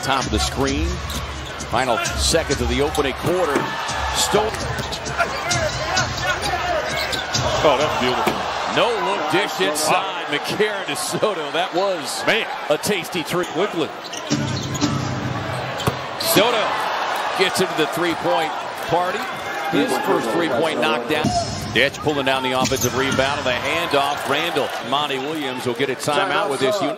top of the screen. Final seconds of the opening quarter. Stone. Oh, that's beautiful. No look dish inside. McCarron to Sotto. That was a tasty treat. Quickly. Sotto gets into the three-point party. His first three-point knockdown. Ditch pulling down the offensive rebound and the handoff. Randall. Monty Williams will get a timeout with this unit.